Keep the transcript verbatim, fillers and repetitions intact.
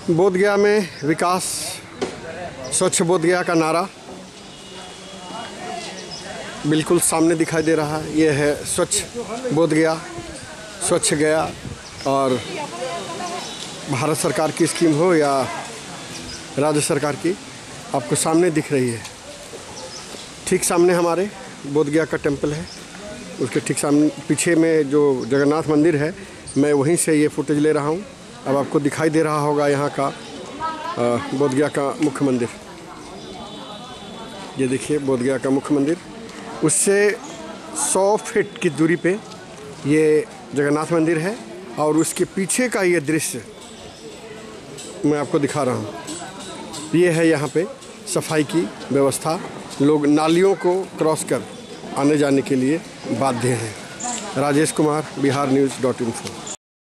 बोधगया में विकास, स्वच्छ बोधगया का नारा बिल्कुल सामने दिखाई दे रहा है। ये है स्वच्छ बोधगया, स्वच्छ गया। और भारत सरकार की स्कीम हो या राज्य सरकार की, आपको सामने दिख रही है। ठीक सामने हमारे बोधगया का टेंपल है, उसके ठीक सामने पीछे में जो जगन्नाथ मंदिर है, मैं वहीं से ये फुटेज ले रहा हूँ। अब आपको दिखाई दे रहा होगा यहाँ का बोधगया का मुख्य मंदिर। ये देखिए बोधगया का मुख्य मंदिर, उससे सौ फीट की दूरी पे ये जगन्नाथ मंदिर है। और उसके पीछे का ये दृश्य मैं आपको दिखा रहा हूँ। ये है यहाँ पे सफाई की व्यवस्था, लोग नालियों को क्रॉस कर आने जाने के लिए बाध्य हैं। Rajesh Kumar, Bihar news dot info.